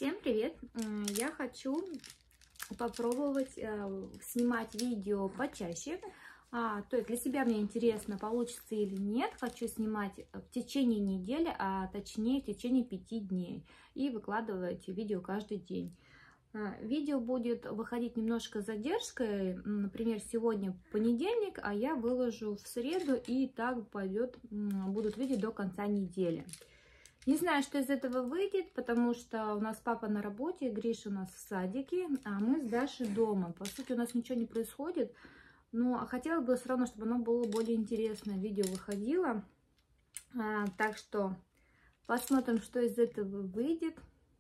Всем привет! Я хочу попробовать снимать видео почаще. То есть для себя мне интересно, получится или нет. Хочу снимать в течение недели, а точнее в течение 5 дней. И выкладывать видео каждый день. Видео будет выходить немножко с задержкой. Например, сегодня понедельник, а я выложу в среду, и так будут видео до конца недели. Не знаю, что из этого выйдет, потому что у нас папа на работе, Гриша у нас в садике, а мы с Дашей дома. По сути, у нас ничего не происходит, но хотелось бы все равно, чтобы оно было более интересное, видео выходило. Так что посмотрим, что из этого выйдет.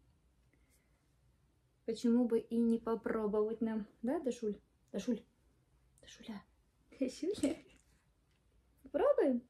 Почему бы и не попробовать нам, да, Дашуль? Дашуля. Попробуем?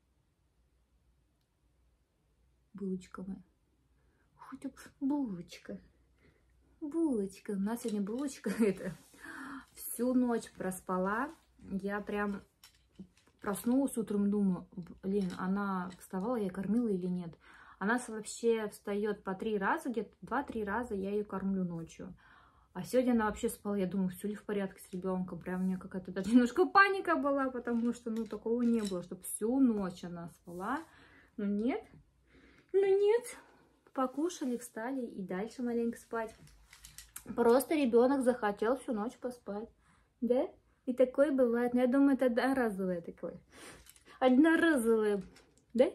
Булочка моя. Булочка. Булочка. У нас сегодня булочка это. Всю ночь проспала. Я прям проснулась утром, думаю, блин, она вставала, я кормила или нет. Она вообще встает по 3 раза, где-то 2-3 раза я ее кормлю ночью. А сегодня она вообще спала, я думаю, все ли в порядке с ребенком. Прям у меня какая-то даже немножко паника была, потому что, ну, такого не было, чтобы всю ночь она спала. Но нет. Ну нет, покушали, встали и дальше маленько спать. Просто ребенок захотел всю ночь поспать, да? И такое бывает. Но я думаю, это одноразовое такое. Одноразовое, да?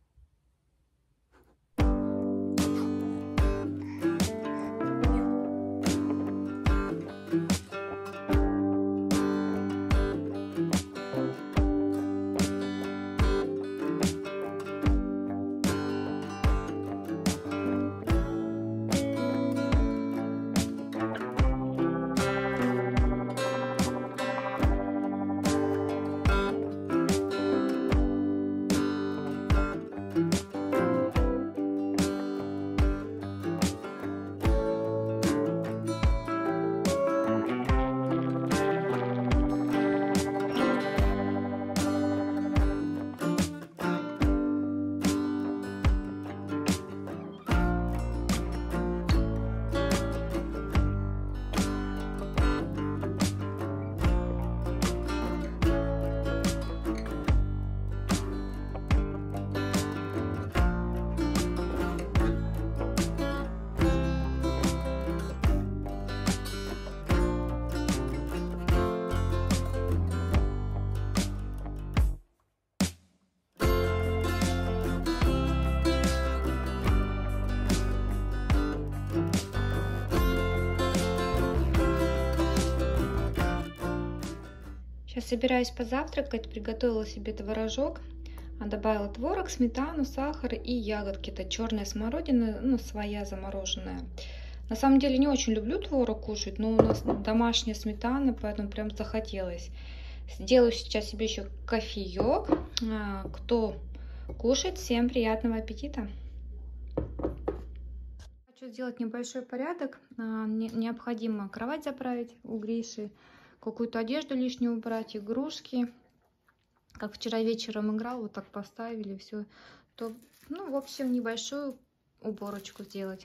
Сейчас собираюсь позавтракать, приготовила себе творожок, добавила творог, сметану, сахар и ягодки. Это черная смородина, ну, своя замороженная. На самом деле не очень люблю творог кушать, но у нас домашняя сметана, поэтому прям захотелось. Сделаю сейчас себе еще кофеек. Кто кушает, всем приятного аппетита. Хочу сделать небольшой порядок. Необходимо кровать заправить у Гриши, какую-то одежду лишнюю убрать, игрушки. Как вчера вечером играл, вот так поставили, все. То, ну, в общем, небольшую уборочку сделать.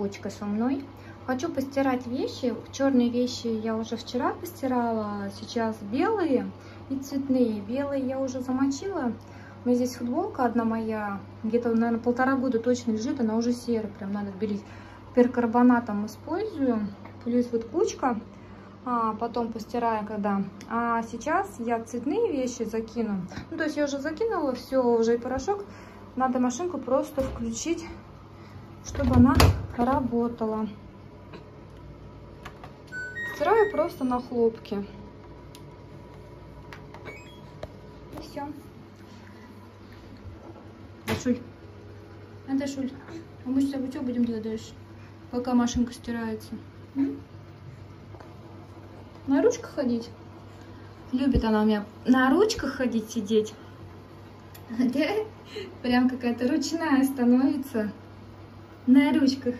коробочка со мной. Хочу постирать вещи. Черные вещи я уже вчера постирала. Сейчас белые и цветные. Белые я уже замочила. У меня здесь футболка одна моя. Где-то, наверное, 1,5 года точно лежит. Она уже серая. Прям надо белить. Перкарбонатом использую. Плюс вот кучка. Потом постираю, когда. А сейчас я цветные вещи закину. Ну, то есть я уже закинула все, уже и порошок. Надо машинку просто включить, чтобы она работала. Стираю просто на хлопке. И все. Дашуль. Дашуль. А мы с тобой что будем делать дальше, пока машинка стирается? На ручках ходить? Любит она у меня на ручках ходить, сидеть. Да? Прям какая-то ручная становится. На ручках.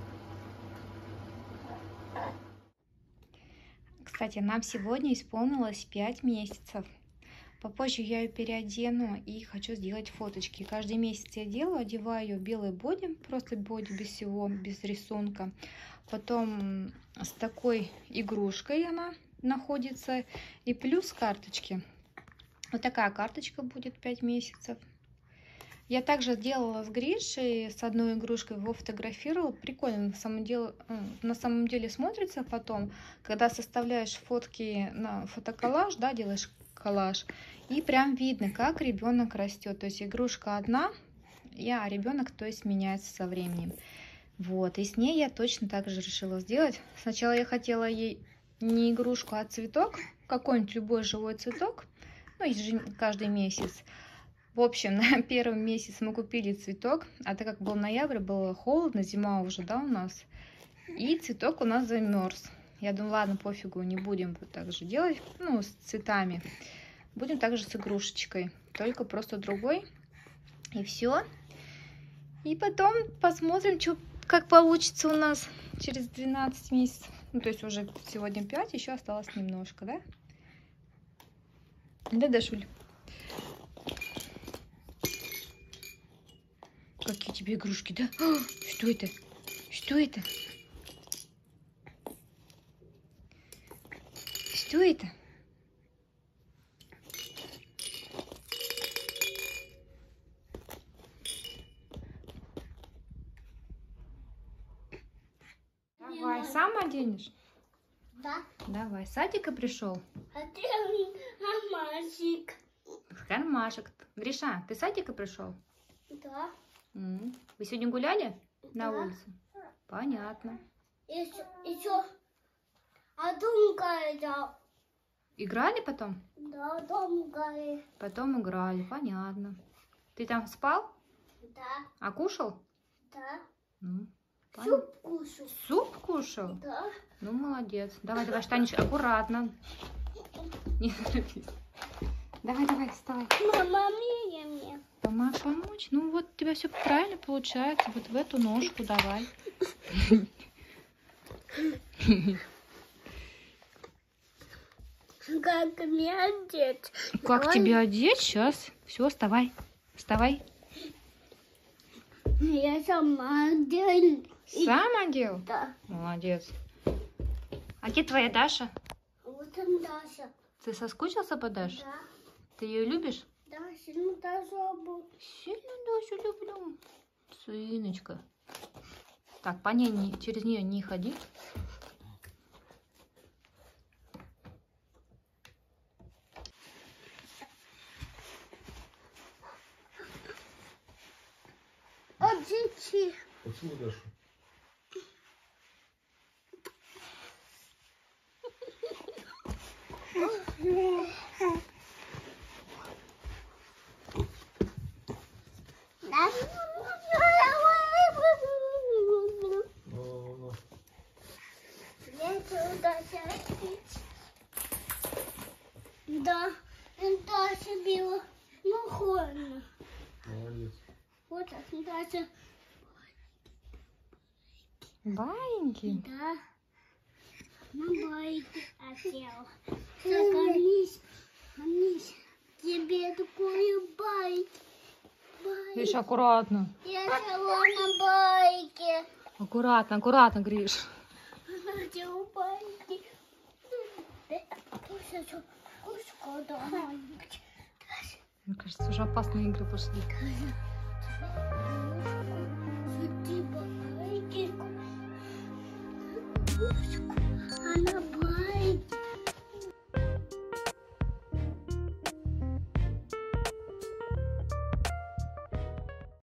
Кстати, нам сегодня исполнилось 5 месяцев. Попозже я ее переодену и хочу сделать фоточки. Каждый месяц я делаю, одеваю ее в белый боди, просто боди без всего, без рисунка. Потом с такой игрушкой она находится. И плюс карточки. Вот такая карточка будет 5 месяцев. Я также делала с Гришей, с одной игрушкой, его фотографировала. Прикольно, на самом деле смотрится потом, когда составляешь фотки на фотоколлаж, да, делаешь коллаж, и прям видно, как ребенок растет. То есть игрушка одна, а ребенок, то есть, меняется со временем. Вот, и с ней я точно так же решила сделать. Сначала я хотела ей не игрушку, а цветок, какой-нибудь любой живой цветок, ну, каждый месяц. В общем, на первый месяц мы купили цветок, а так как был ноябрь, было холодно, зима уже, да, у нас, и цветок у нас замерз. Я думаю, ладно, пофигу, не будем так же делать, ну, с цветами. Будем также с игрушечкой, только просто другой, и все. И потом посмотрим, как получится у нас через 12 месяцев. Ну, то есть уже сегодня 5, еще осталось немножко, да? Да, Дашуль? Какие тебе игрушки, да? Что это? Что это? Что это? Давай, сам оденешь? Да. Давай, с садика пришел? А ты кармашек. Кармашек. Гриша, ты с садика пришел? Да. Вы сегодня гуляли на Да. улице? Понятно. Еще дом играл. Играли потом? Да, дом играли. Потом играли, понятно. Ты там спал? Да. А кушал? Да. Суп кушал. Суп кушал? Да. Ну, молодец. Давай, Штанечка, аккуратно. Не торопись. Давай, вставай. Мама, мне. Помочь? Ну, вот у тебя все правильно получается. Вот в эту ножку давай. Как меня одеть? Как Давай. тебя одеть? Сейчас. Все, вставай. Я сама одела. Сам одел? Да. Молодец. А где твоя Даша? Вот он Даша. Ты соскучился по Даше? Да. Ты ее любишь? Да, сильно Даша был. Сильно Дашу люблю. Сыночка. Так, через нее не ходи. Одети. Поцелуй Дашу. Да, Даша била. Ну, холодно. Молодец. Вот так, Даша. Баиньки? Да. На байке хотела. Соколись. Анись, тебе такой байк. Видишь, аккуратно. Я села на байке. Аккуратно, аккуратно, Гриш. Где упасть? Это кусочек куску давай-нибудь. Мне кажется, уже опасные игры пошли. Иди, бабайки.